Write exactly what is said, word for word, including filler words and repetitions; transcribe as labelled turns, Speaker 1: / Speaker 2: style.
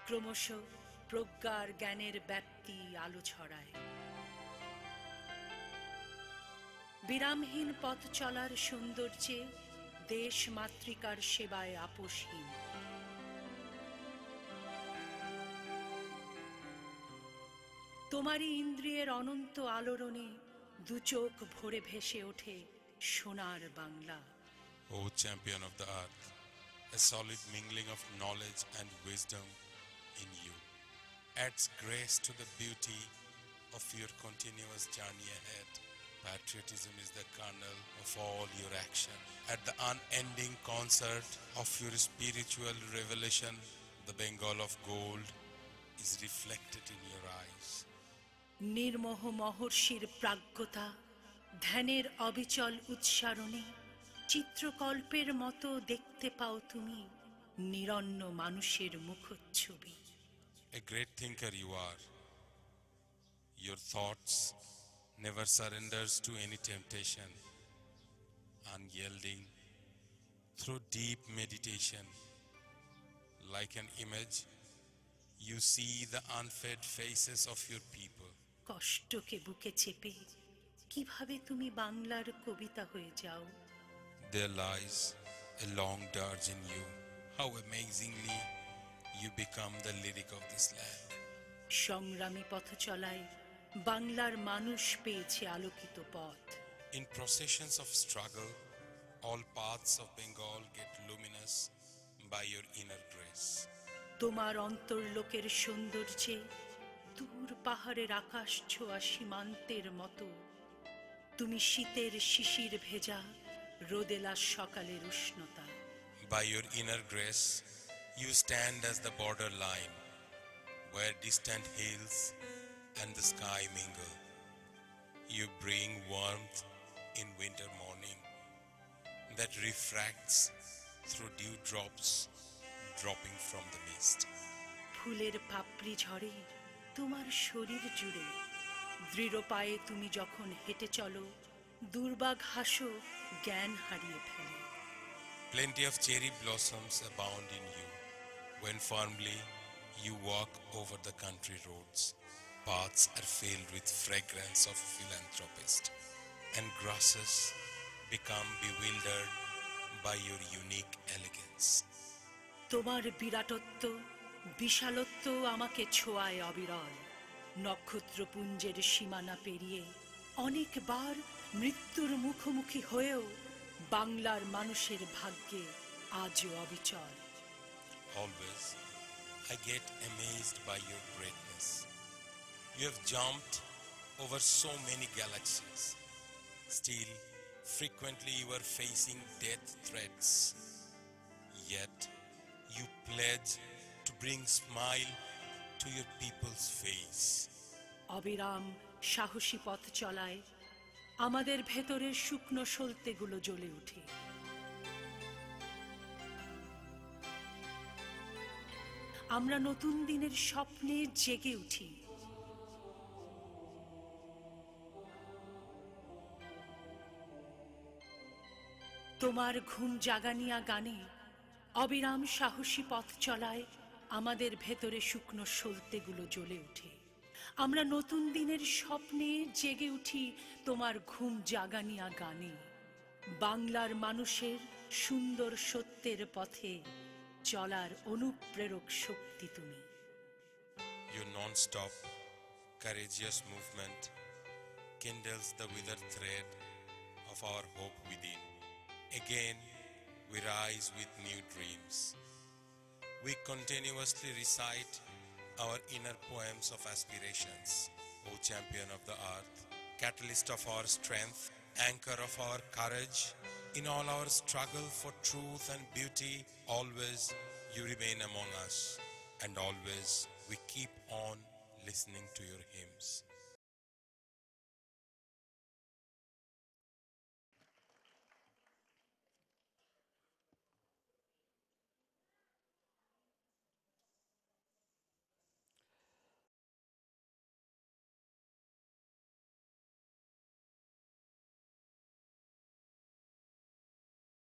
Speaker 1: ক্রমশ প্রজ্ঞার জ্ঞানের ব্যাপ্তি আলো ছড়ায়। বিরামহীন পথ চলার সৌন্দর্যে দেশ মাতৃকার সেবায় আপোষহীন। তোমারই ইন্দ্রিয়ের অনন্ত আলোড়নে দু চোখ ভরে ভেসে ওঠে সোনার Bangla.
Speaker 2: O champion of the earth, a solid mingling of knowledge and wisdom in you adds grace to the beauty of your continuous journey ahead. Patriotism is the kernel of all your action. At the unending concert of your spiritual revelation, the Bengal of gold is reflected in your eyes.
Speaker 1: নির্মোহ মহর্ষির প্রাজ্ঞতা, ধ্যানের অবিচল উচ্চারণে চিত্রকল্পের মতো দেখতে পাও তুমি নিরন্ন মানুষের মুখচ্ছবি।
Speaker 2: A great thinker you are. Your thoughts never surrenders to any temptation. Unyielding through deep meditation, like an image, you see the unfed faces of your people.
Speaker 1: কষ্টকে বুকে চেপে কিভাবে তুমি বাংলার কবিতা হয়ে যাও।
Speaker 2: There lies a long dirge in you. How amazingly you become the lyric of this land.
Speaker 1: সংগ্রামী পথ চলায় বাংলার মানুষ পেয়েছে আলোকিত পথ।
Speaker 2: In processions of struggle, all paths of Bengal get luminous by your inner grace.
Speaker 1: তোমার অন্তর্লোকের সৌন্দর্যে দূর পাহাড়ের আকাশ ছোঁয়া সীমান্তের মতো তুমি শীতের শিশির ভেজা রোদেলা সকালের উষ্ণতা।
Speaker 2: By your inner grace, you stand as the border line, where distant hills and the sky mingle. You bring warmth in winter morning that refracts through dewdrops dropping from the mist.
Speaker 1: ফুলের পাপড়ি ঝরে তোমার শরীর জুড়ে, দৃঢ় পায়ে তুমি যখন হেঁটে চলো দুর্বাগ হাসো জ্ঞান হারিয়ে ফেলে।
Speaker 2: Plenty of cherry blossoms abound in you when firmly you walk over the country roads. Paths are filled with fragrance of philanthropist, and grasses become bewildered by your unique elegance.
Speaker 1: তোমার বিরাটত্ব বিশালত্ব আমাকে ছোঁয়ায় অবিরল। নক্ষত্রপুঞ্জের সীমানা পেরিয়ে অনেকবার মৃত্যুর মুখোমুখি হয়েও বাংলার মানুষের ভাগ্যে আজও অবিচল।
Speaker 2: Always I get amazed by your greatness. You have jumped over so many galaxies. Still, frequently you are facing death threats. Yet, you pledge to bring smile to your people's face.
Speaker 1: অবিরাম সাহসী পথ চলায় আমাদের ভেতরের শুকনো সলতেগুলো জ্বলে ওঠে। আমরা নতুন দিনের স্বপ্নে জেগে উঠি। তোমার ঘুম জাগানিয়া গানে অবিরাম সাহসী পথ চলায় আমাদের ভেতরে শুকনো সলতেগুলো জ্বলে ওঠে। আমরা নতুন দিনের স্বপ্নে জেগে উঠি তোমার ঘুম জাগানিয়া গানে। বাংলার মানুষের সুন্দর সত্যের পথে চলার অনুপ্রেরক শক্তি তুমি।
Speaker 2: Your non-stop, courageous movement kindles the withered thread of our hope within. Again, we rise with new dreams. We continuously recite our inner poems of aspirations. O champion of the earth, catalyst of our strength, anchor of our courage, in all our struggle for truth and beauty, always you remain among us, and always we keep on listening to your hymns.